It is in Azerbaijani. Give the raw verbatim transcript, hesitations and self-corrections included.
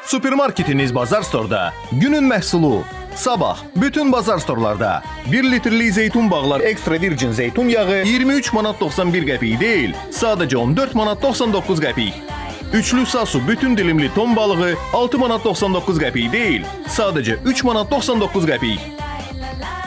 Süpermarketiniz Bazar Store'da günün məhsulu. Sabah bütün Bazar Store'larda bir litrlik zeytun bağlar ekstra virgin zeytun yağı iyirmi üç manat doxsan bir qəpik değil, sadəcə on dörd manat doxsan doqquz qəpik. Üçlü Sasu bütün dilimli ton balığı altı manat doxsan doqquz qəpik değil, sadəcə üç manat doxsan doqquz qəpik.